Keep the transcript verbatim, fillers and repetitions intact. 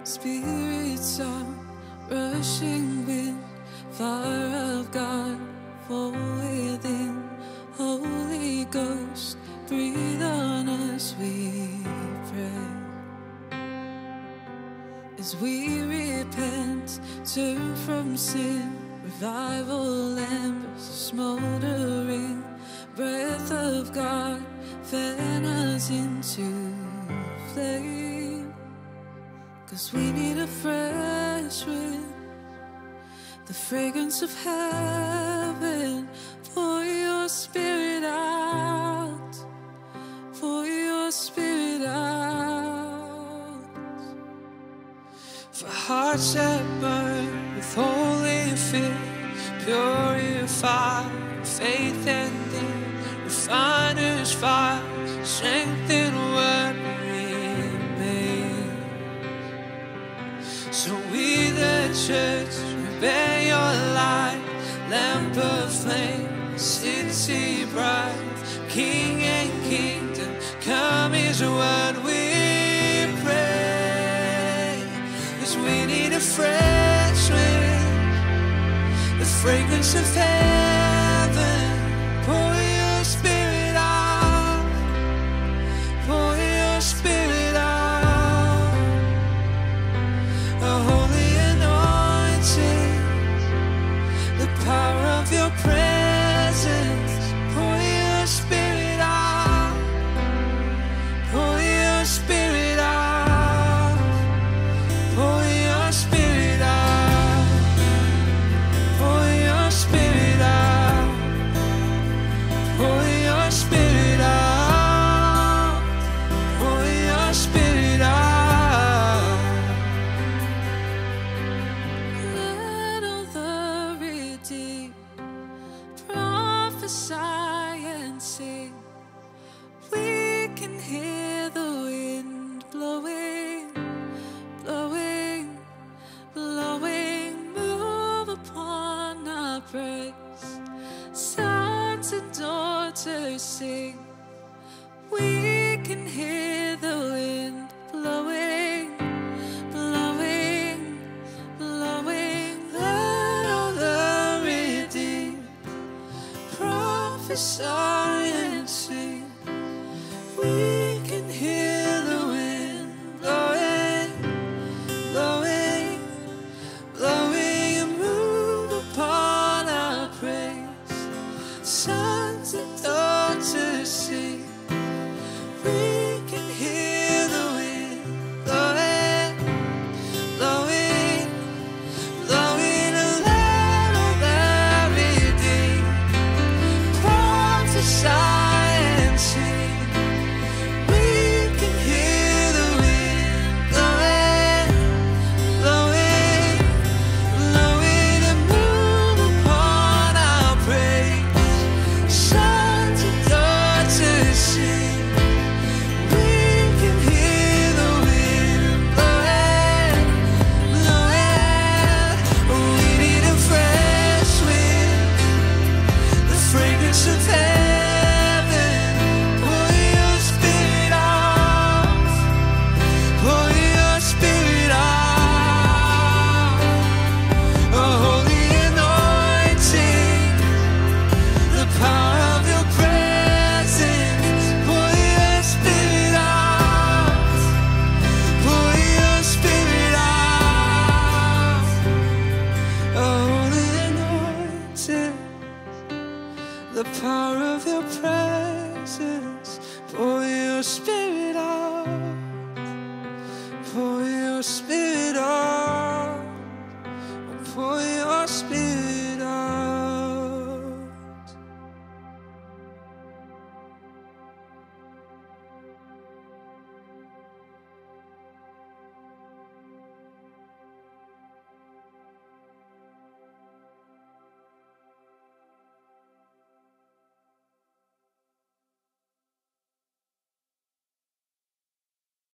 Spirits of rushing wind, fire of God, fall within. Holy Ghost, breathe on us, we pray. As we repent, turn from sin, revival embers smoldering, breath of God, fan us into flame. 'Cause we need a fresh wind, the fragrance of heaven. Pour your spirit out, pour your spirit out. For hearts that burn with holy fear, purify faith and thee. Refiner's fire, strengthen what remains. So we the church obey your light, lamp of flame, city bright. King and kingdom come is what we pray. 'Cause we need a fresh wind, the fragrance of heaven. Pour your spirit out, pour your spirit out. A holy anointing, the power of your presence. Pour your spirit out, pour your spirit out, pour your spirit out, pour your spirit out, pour your spirit out, pour your spirit out. Let all the redeemed prophesy and sing. We can hear the wind blowing, blowing, blowing. Move upon our praise. Sons and daughters sing. We can hear the wind blowing, blowing, blowing. Let all the redeemed prophesy and sing. We can hear the wind blowing, blowing, blowing. And move upon our praise. Sons and daughters sing. We can hear the wind blowing, blowing, blowing. And let all the redeemed prophesy and sing. We can hear the wind blowing, blowing, blowing. And move upon our praise. Sons and daughters sing. We can hear the wind blowing, blowing. We need a fresh wind, the fragrance of heaven. Pour your spirit out, pour your spirit out. A holy anointing, the power of your presence. Pour your spirit out, pour your spirit out. A holy anointing, the power of your presence. Pour your spirit out, pour your spirit